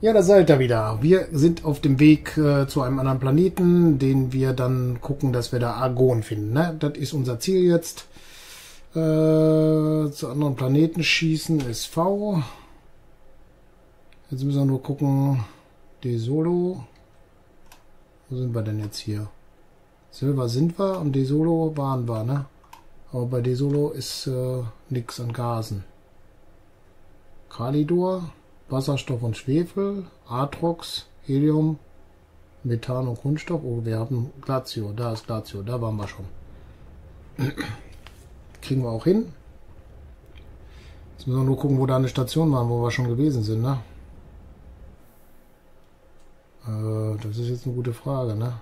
Ja, da seid ihr wieder. Wir sind auf dem Weg zu einem anderen Planeten, den wir dann gucken, dass wir da Argon finden. Ne? Das ist unser Ziel jetzt. Zu anderen Planeten schießen ist V. Jetzt müssen wir nur gucken. Desolo. Wo sind wir denn jetzt hier? Silber sind wir und Desolo waren wir, ne? Aber bei Desolo ist nichts an Gasen. Kalidor, Wasserstoff und Schwefel, Atrox, Helium, Methan und Kunststoff. Oh, wir haben Glacio. Da ist Glacio. Da waren wir schon. Kriegen wir auch hin. Jetzt müssen wir nur gucken, wo da eine Station war, wo wir schon gewesen sind, ne? Das ist jetzt eine gute Frage, ne?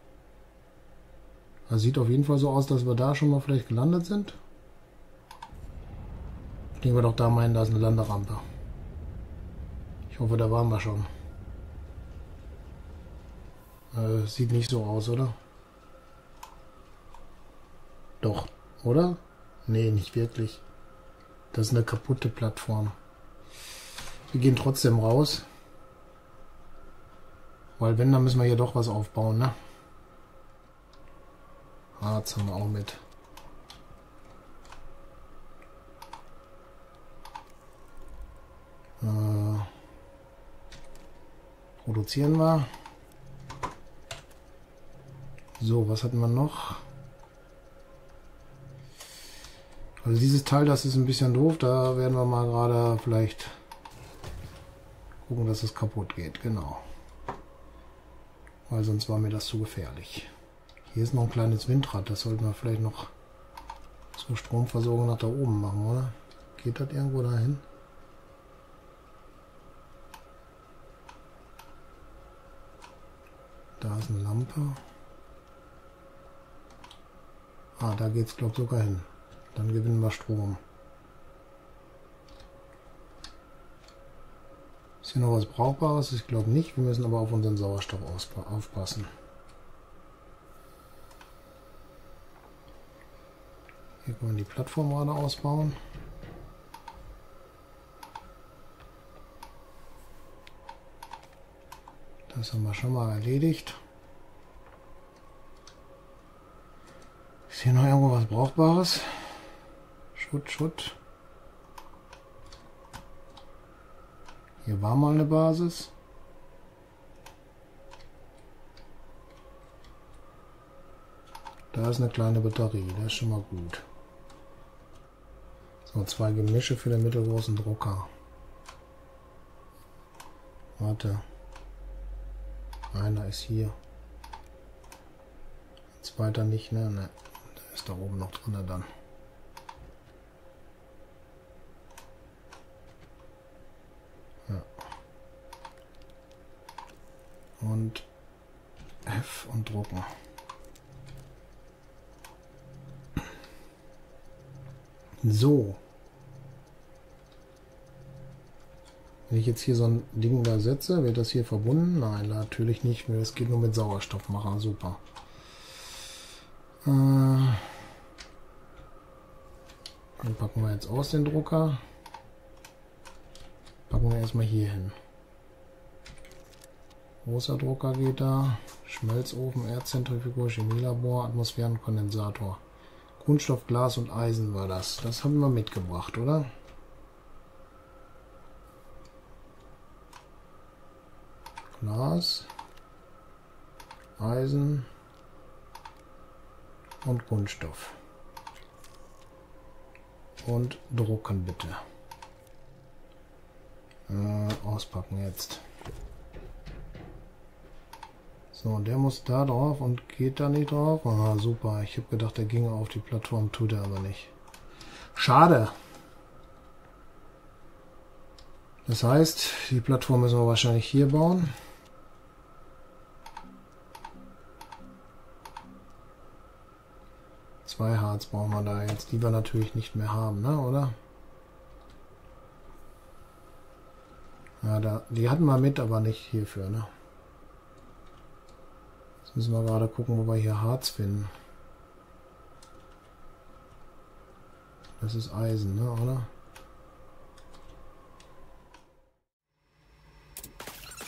Das sieht auf jeden Fall so aus, dass wir da schon mal vielleicht gelandet sind. Gehen wir doch da meinen, da ist eine Landerampe. Ich hoffe, da waren wir schon. Sieht nicht so aus, oder? Doch, oder? Nee, nicht wirklich. Das ist eine kaputte Plattform. Wir gehen trotzdem raus. Weil wenn, dann müssen wir hier doch was aufbauen, ne? Harz haben wir auch mit. Produzieren wir. So, was hatten wir noch? Also dieses Teil, das ist ein bisschen doof. Da werden wir mal gerade vielleicht gucken, dass es kaputt geht. Genau. Weil sonst war mir das zu gefährlich. Hier ist noch ein kleines Windrad. Das sollten wir vielleicht noch zur Stromversorgung nach da oben machen, oder? Geht das irgendwo dahin? Da ist eine Lampe. Ah, da geht es, glaube ich, sogar hin. Dann gewinnen wir Strom. Ist hier noch was Brauchbares? Ich glaube nicht. Wir müssen aber auf unseren Sauerstoff aufpassen. Hier können wir die Plattform gerade ausbauen. Das haben wir schon mal erledigt. Ist hier noch irgendwo was Brauchbares? Schutt. Hier war mal eine Basis. Da ist eine kleine Batterie, das ist schon mal gut. So, 2 Gemische für den mittelgroßen Drucker. Warte. Einer ist hier. Zweiter nicht, ne? Ne, der ist da oben noch drin dann. Ja. Und F und drucken. So. Wenn ich jetzt hier so ein Ding da setze, wird das hier verbunden? Nein, natürlich nicht. Das geht nur mit Sauerstoffmacher. Super. Dann packen wir jetzt aus den Drucker. Packen wir erstmal hier hin. Großer Drucker geht da. Schmelzofen, Erdzentrifuge, Chemielabor, Atmosphärenkondensator. Kunststoff, Glas und Eisen war das. Das haben wir mitgebracht, oder? Glas, Eisen und Kunststoff. Und drucken bitte. Auspacken jetzt. So, der muss da drauf und geht da nicht drauf. Aha, super. Ich habe gedacht, der ginge auf die Plattform, tut er aber nicht. Schade. Das heißt, die Plattform müssen wir wahrscheinlich hier bauen. Zwei Harz brauchen wir da jetzt, die wir natürlich nicht mehr haben, ne, oder? Ja, die hatten wir mit, aber nicht hierfür, ne? Jetzt müssen wir gerade gucken, wo wir hier Harz finden. Das ist Eisen, ne, oder?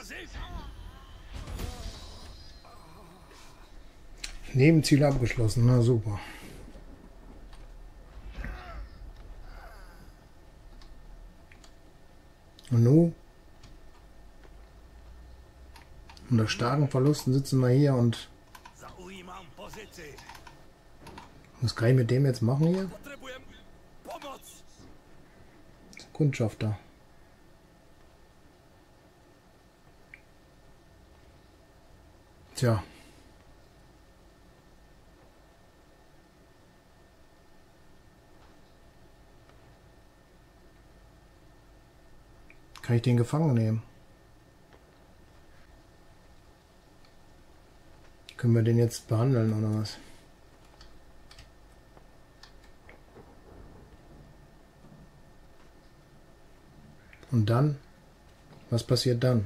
Nebenziel abgeschlossen, na super. Und nun? Unter starken Verlusten sitzen wir hier und was kann ich mit dem jetzt machen hier? Kundschafter. Tja. Kann ich den gefangen nehmen? Können wir den jetzt behandeln oder was? Und dann? Was passiert dann?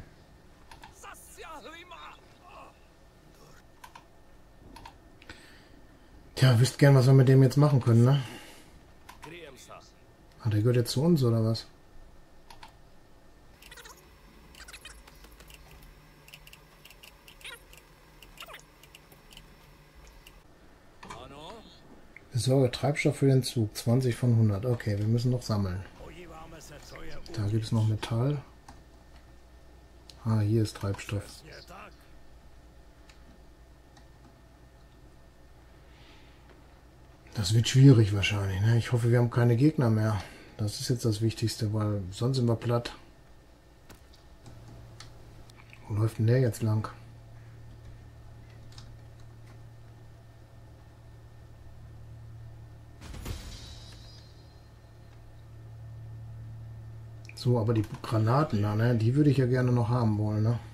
Tja, wüsst gern, was wir mit dem jetzt machen können, ne? Ah, der gehört jetzt zu uns, oder was? Besorge Treibstoff für den Zug. 20 von 100. Okay, wir müssen noch sammeln. Da gibt es noch Metall. Ah, hier ist Treibstoff. Das wird schwierig wahrscheinlich, ne? Ich hoffe, wir haben keine Gegner mehr. Das ist jetzt das Wichtigste, weil sonst sind wir platt. Wo läuft denn der jetzt lang? So, aber die Granaten da, ne? Die würde ich ja gerne noch haben wollen, ne?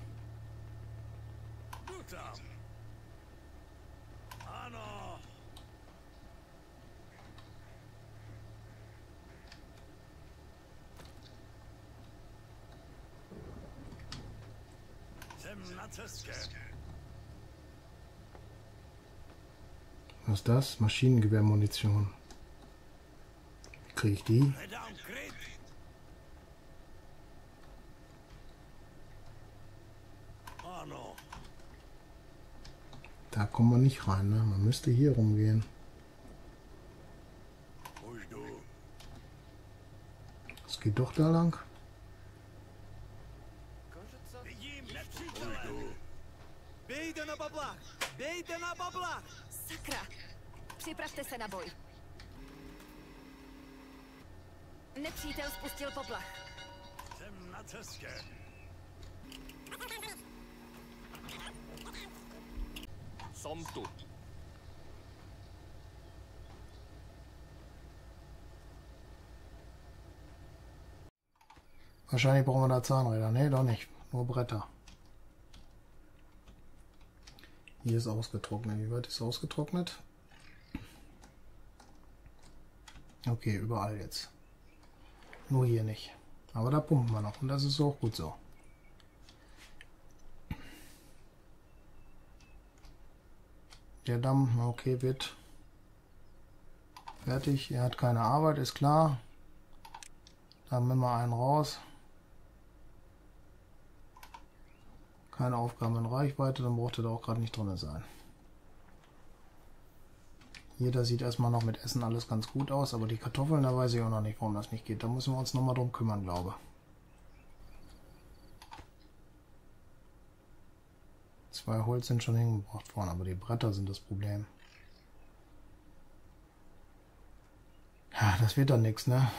Was ist das? Maschinengewehrmunition. Kriege ich die? Da kommen wir nicht rein, ne? Man müsste hier rumgehen. Es geht doch da lang. Sakra! Připravte se na boj. Nepřítel spustil poplach. Jsem na cestě. Som tu. Wahrscheinlich brauchen wir da Zahnräder. Ne, doch nicht. Nur Bretter. Hier ist ausgetrocknet. Wie weit ist ausgetrocknet? Okay, überall jetzt. Nur hier nicht. Aber da pumpen wir noch. Und das ist auch gut so. Der Damm, okay, wird fertig. Er hat keine Arbeit, ist klar. Da haben wir mal einen raus. Keine Aufgaben in Reichweite, dann braucht er da auch gerade nicht drin sein. Hier, da sieht erstmal noch mit Essen alles ganz gut aus, aber die Kartoffeln, da weiß ich auch noch nicht, warum das nicht geht. Da müssen wir uns nochmal drum kümmern, glaube ich. 2 Holz sind schon hingebracht worden, aber die Bretter sind das Problem. Ja, das wird dann nichts, ne?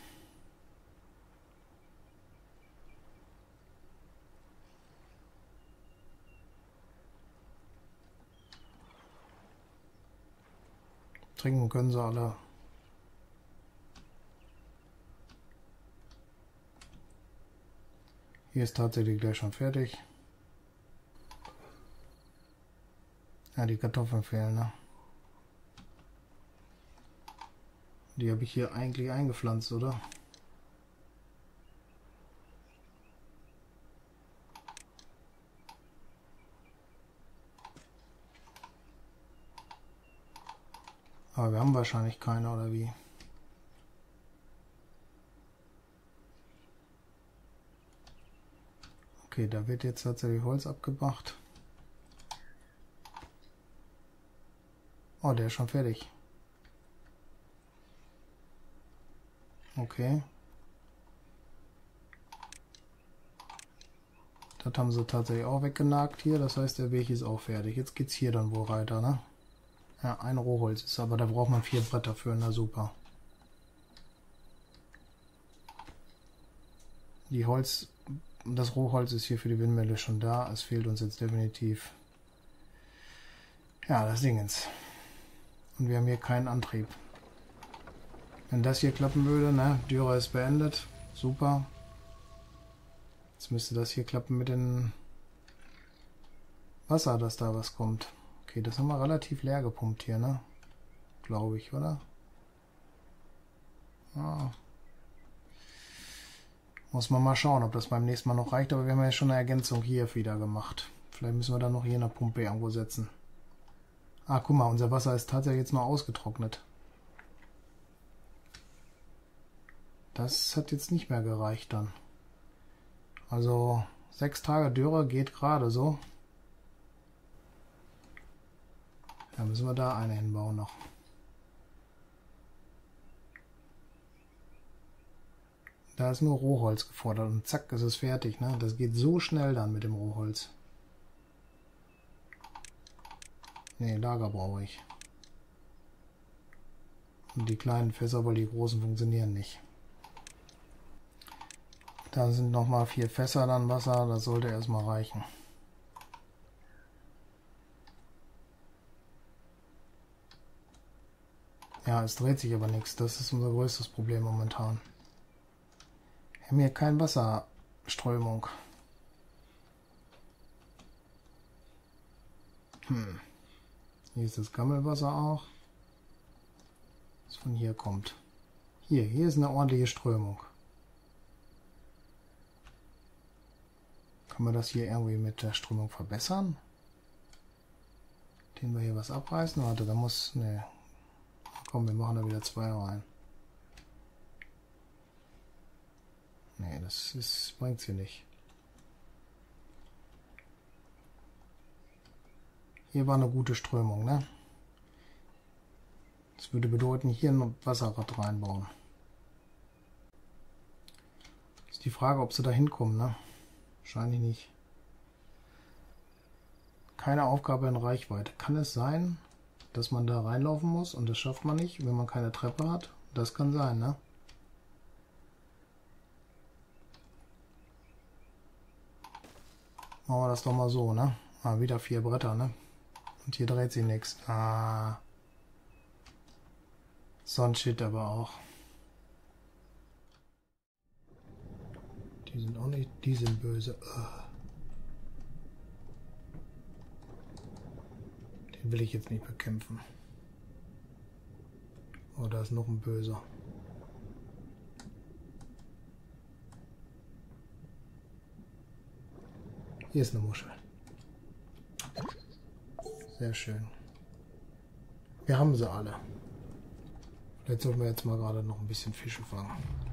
Trinken können sie alle. Hier ist tatsächlich gleich schon fertig. Ja, die Kartoffeln fehlen, ne? Die habe ich hier eigentlich eingepflanzt, oder? Aber wir haben wahrscheinlich keine, oder wie? Okay, da wird jetzt tatsächlich Holz abgebracht. Oh, der ist schon fertig. Okay. Das haben sie tatsächlich auch weggenagt hier. Das heißt, der Weg ist auch fertig. Jetzt geht's hier dann wohl weiter, ne? Ja, ein Rohholz ist, aber da braucht man 4 Bretter für. Na super. Das Rohholz ist hier für die Windmühle schon da. Es fehlt uns jetzt definitiv, ja, das Dingens. Und wir haben hier keinen Antrieb. Wenn das hier klappen würde, ne? Dürre ist beendet. Super. Jetzt müsste das hier klappen mit dem Wasser, dass da was kommt. Okay, das haben wir relativ leer gepumpt hier, ne? Glaube ich, oder? Ah. Muss man mal schauen, ob das beim nächsten Mal noch reicht. Aber wir haben ja schon eine Ergänzung hier wieder gemacht. Vielleicht müssen wir dann noch hier eine Pumpe irgendwo setzen. Ah, guck mal, unser Wasser ist tatsächlich jetzt noch ausgetrocknet. Das hat jetzt nicht mehr gereicht dann. Also 6 Tage Dürre geht gerade so. Da müssen wir da eine hinbauen noch. Da ist nur Rohholz gefordert und zack ist es fertig. Ne? Das geht so schnell dann mit dem Rohholz. Ne, Lager brauche ich. Und die kleinen Fässer, weil die großen funktionieren nicht. Da sind nochmal 4 Fässer dann Wasser, das sollte erstmal reichen. Ja, es dreht sich aber nichts, das ist unser größtes Problem momentan. Wir haben hier keine Wasserströmung. Hier ist das Gammelwasser auch, das von hier kommt. Hier ist eine ordentliche Strömung. Kann man das hier irgendwie mit der Strömung verbessern? Den wir hier was abreißen? Warte, da muss... Ne. Komm, wir machen da wieder 2 rein. Ne, das bringt hier nicht. Hier war eine gute Strömung, ne? Das würde bedeuten, hier ein Wasserrad reinbauen. Ist die Frage, ob sie da hinkommen, ne? Wahrscheinlich nicht. Keine Aufgabe in Reichweite. Kann es sein, dass man da reinlaufen muss und das schafft man nicht, wenn man keine Treppe hat? Das kann sein, ne? Machen wir das doch mal so, ne? Ah, wieder 4 Bretter, ne? Und hier dreht sich nichts. Ah. So ein Shit aber auch. Die sind auch nicht, die sind böse. Den will ich jetzt nicht bekämpfen. Oh, da ist noch ein Böser. Hier ist eine Muschel. Sehr schön. Wir haben sie alle. Vielleicht sollten wir jetzt mal gerade noch ein bisschen Fische fangen.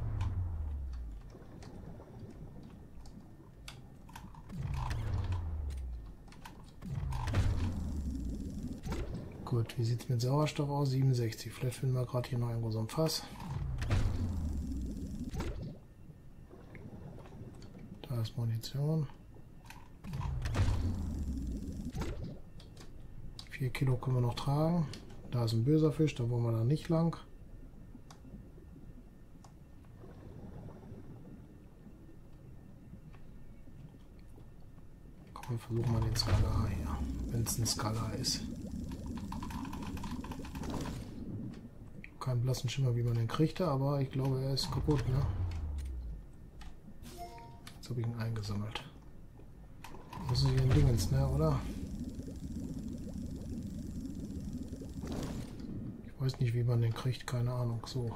Gut, wie sieht es mit Sauerstoff aus? 67. Vielleicht finden wir gerade hier noch irgendwo so ein Fass. Da ist Munition. 4 Kilo können wir noch tragen. Da ist ein böser Fisch, da wollen wir dann nicht lang. Komm, wir versuchen mal den Skalar hier, wenn es ein Skalar ist. Keinen blassen Schimmer, wie man den kriegte, aber ich glaube, er ist kaputt, ne? Jetzt habe ich ihn eingesammelt. Das ist hier ein Dingens, ne, oder? Ich weiß nicht, wie man den kriegt, keine Ahnung. So.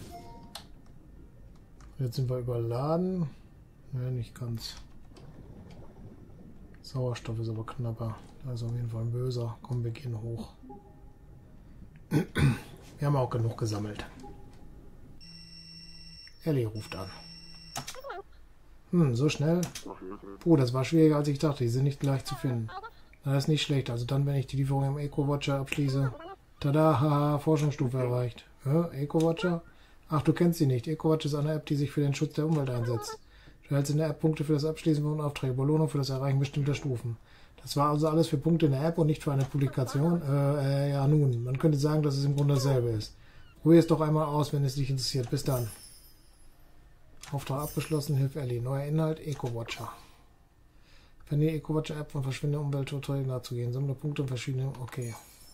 Jetzt sind wir überladen. Ne, nicht ganz. Sauerstoff ist aber knapper. Da ist auf jeden Fall ein böser. Komm, wir gehen hoch. Wir haben auch genug gesammelt. Ellie ruft an. So schnell. Puh, das war schwieriger als ich dachte. Die sind nicht leicht zu finden. Das ist nicht schlecht. Also dann, wenn ich die Lieferung im Eco-Watcher abschließe. Tada, haha, Forschungsstufe erreicht. Eco-Watcher? Ach, du kennst sie nicht. Eco-Watcher ist eine App, die sich für den Schutz der Umwelt einsetzt. Du erhältst in der App Punkte für das Abschließen von Aufträgen, Belohnung für das Erreichen bestimmter Stufen. Das war also alles für Punkte in der App und nicht für eine Publikation. Ja nun, man könnte sagen, dass es im Grunde dasselbe ist. Probier es doch einmal aus, wenn es dich interessiert. Bis dann. Auftrag abgeschlossen, hilf Ellie. Neuer Inhalt, Eco-Watcher. Verwende die Eco-Watcher-App und verschwinde Umwelttutorial nachzugehen. Sammle Punkte und verschiedene... Okay.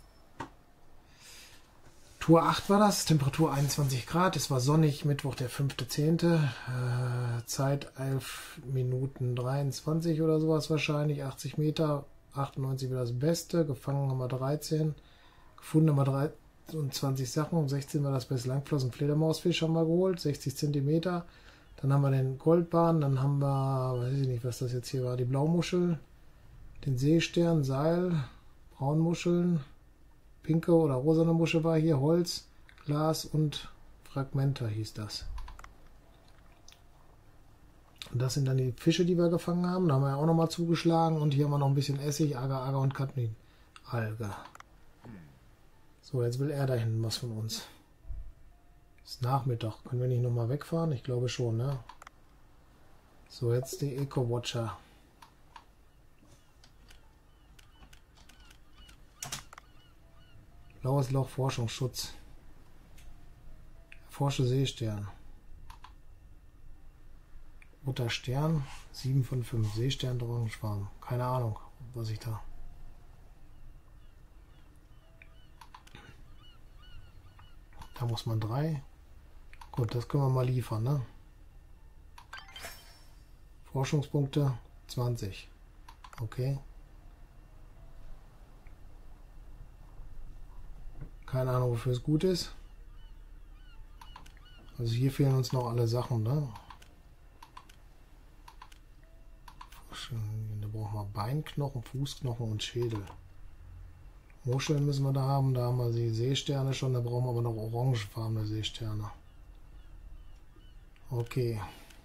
Tour 8 war das, Temperatur 21 Grad, es war sonnig, Mittwoch der 5.10. Zeit 11 Minuten 23 oder sowas wahrscheinlich, 80 Meter, 98 war das Beste, gefangen haben wir 13, gefunden haben wir 23 Sachen, 16 war das beste Langflossen Fledermausfisch haben wir geholt, 60 Zentimeter, dann haben wir den Goldbarren, dann haben wir, weiß ich nicht, was das jetzt hier war, die Blaumuschel, den Seestern, Seil, Braunmuscheln, pinke oder rosane Muschel war hier, Holz, Glas und Fragmenta hieß das. Und das sind dann die Fische, die wir gefangen haben. Da haben wir ja auch nochmal zugeschlagen. Und hier haben wir noch ein bisschen Essig, Agar und Cadmin. Alge. So, jetzt will er da hinten was von uns. Ist Nachmittag. Können wir nicht nochmal wegfahren? Ich glaube schon, ne? So, jetzt die Eco-Watcher. Blaues Loch, Forschungsschutz. Erforsche Seestern. Roter Stern, 7 von 5. Seestern, Drachenschwarm. Keine Ahnung, was ich da... Da muss man 3. Gut, das können wir mal liefern, ne? Forschungspunkte 20. Okay. Keine Ahnung, wofür es gut ist. Also hier fehlen uns noch alle Sachen, ne? Da brauchen wir Beinknochen, Fußknochen und Schädel. Muscheln müssen wir da haben. Da haben wir die Seesterne schon. Da brauchen wir aber noch orangefarbene Seesterne. Okay.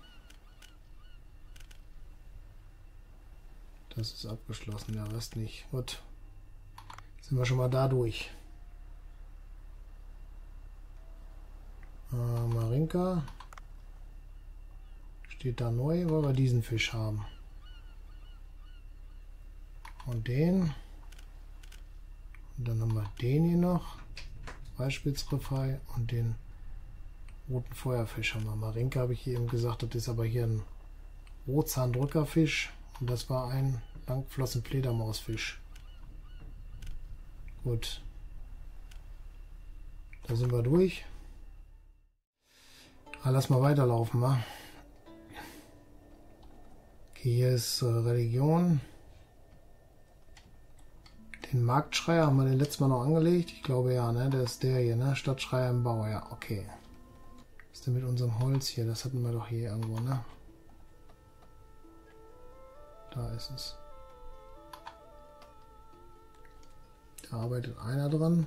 Das ist abgeschlossen. Der Rest nicht. Gut. Sind wir schon mal da durch. Marinka steht da neu, weil wir diesen Fisch haben. Und den. Und dann haben wir den hier noch. Weißspitzriffei und den roten Feuerfisch haben wir. Marinka habe ich hier eben gesagt, das ist aber hier ein Rotzahndrückerfisch. Und das war ein Langflossen-Fledermausfisch. Gut. Da sind wir durch. Lass mal weiterlaufen, wa? Okay, hier ist Religion. Den Marktschreier haben wir den letzten Mal noch angelegt. Ich glaube ja, ne? Der ist der hier, ne? Stadtschreier im Bau, ja, okay. Was ist denn mit unserem Holz hier? Das hatten wir doch hier irgendwo, ne? Da ist es. Da arbeitet einer dran.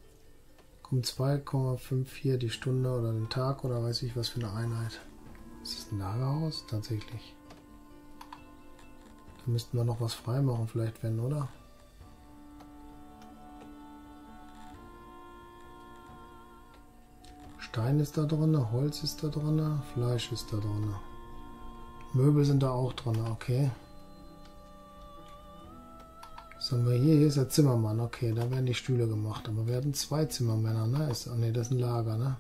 2,54 die Stunde oder den Tag oder weiß ich was für eine Einheit. Ist das ein Lagerhaus? Tatsächlich. Da müssten wir noch was freimachen vielleicht, wenn, oder? Stein ist da drin, Holz ist da drin, Fleisch ist da drin. Möbel sind da auch drin, okay. Was haben wir hier? Hier ist der Zimmermann. Okay, da werden die Stühle gemacht. Aber wir hatten 2 Zimmermänner, ne? Ne, das ist ein Lager, ne?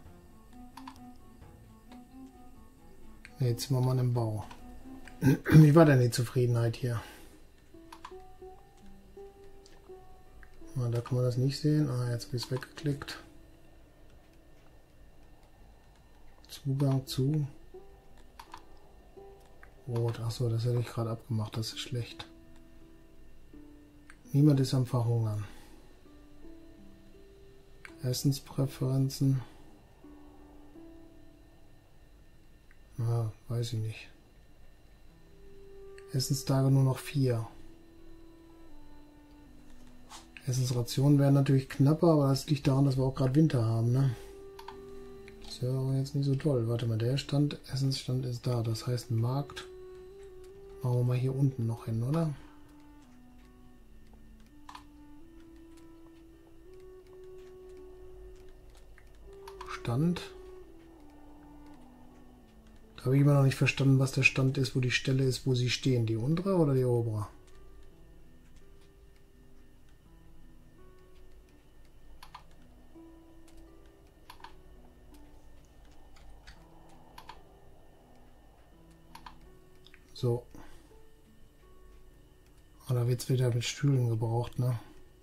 Ne, Zimmermann im Bau. Wie war denn die Zufriedenheit hier? Ah, da kann man das nicht sehen. Ah, jetzt habe ich es weggeklickt. Zugang zu. Rot. Achso, das hätte ich gerade abgemacht. Das ist schlecht. Niemand ist am Verhungern. Essenspräferenzen. Ja, weiß ich nicht. Essenstage nur noch 4. Essensrationen werden natürlich knapper, aber das liegt daran, dass wir auch gerade Winter haben, ne? Das ist ja aber jetzt nicht so toll. Warte mal, der Essensstand ist da. Das heißt Markt Machen wir mal hier unten noch hin, oder? Stand. Da habe ich immer noch nicht verstanden, was der Stand ist, wo die Stelle ist, wo sie stehen. Die untere oder die obere? So. Oh, da wird es wieder mit Stühlen gebraucht, ne?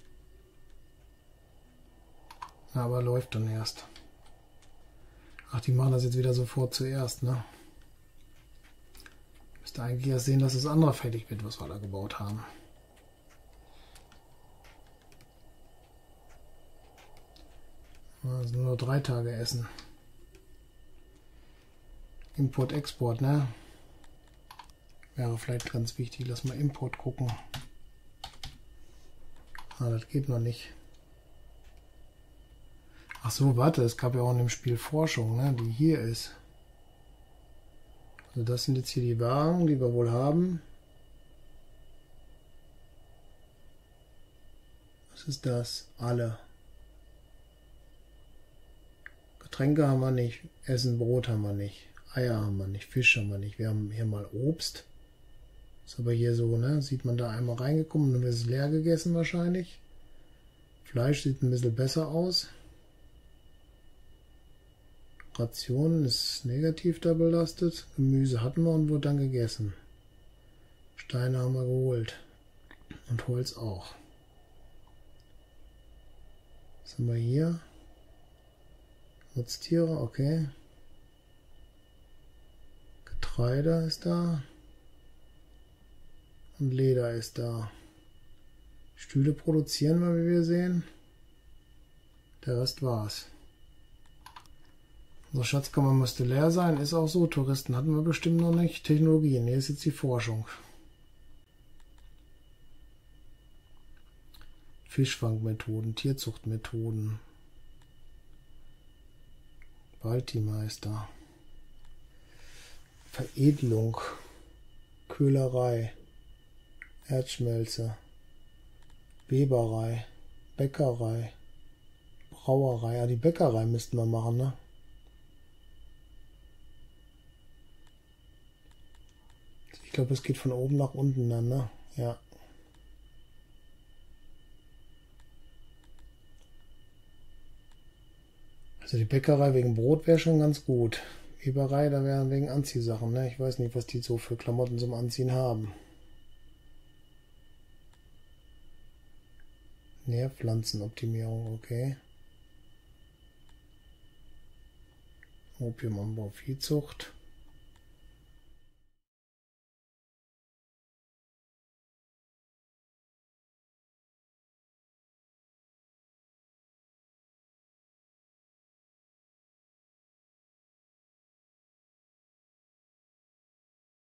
Na, aber läuft dann erst. Ach, die machen das jetzt wieder sofort zuerst, ne? Müsste eigentlich erst sehen, dass das andere fertig wird, was wir da gebaut haben. Also nur 3 Tage essen. Import, Export, ne? Wäre vielleicht ganz wichtig. Lass mal Import gucken. Ah, das geht noch nicht. Ach so, warte, es gab ja auch in dem Spiel Forschung, ne, die hier ist. Also das sind jetzt hier die Waren, die wir wohl haben. Was ist das? Alle. Getränke haben wir nicht, Essen, Brot haben wir nicht, Eier haben wir nicht, Fisch haben wir nicht. Wir haben hier mal Obst. Ist aber hier so, ne? Sieht man da einmal reingekommen, dann wird es leer gegessen wahrscheinlich. Fleisch sieht ein bisschen besser aus. Ration ist negativ da belastet. Gemüse hatten wir und wurde dann gegessen. Steine haben wir geholt. Und Holz auch. Was haben wir hier? Nutztiere, okay. Getreide ist da. Und Leder ist da. Stühle produzieren wir, wie wir sehen. Der Rest war's. Unsere Schatzkammer müsste leer sein. Ist auch so. Touristen hatten wir bestimmt noch nicht. Technologien. Hier ist jetzt die Forschung. Fischfangmethoden, Tierzuchtmethoden. Baltimeister. Veredelung. Köhlerei. Erzschmelze. Weberei. Bäckerei. Brauerei. Ja, die Bäckerei müssten wir machen, ne? Ich glaube, es geht von oben nach unten dann, ne? Ja. Also die Bäckerei wegen Brot wäre schon ganz gut. Weberei, da wären wegen Anziehsachen, ne? Ich weiß nicht, was die so für Klamotten zum Anziehen haben. Nährpflanzenoptimierung, okay. Opiumanbau, Viehzucht.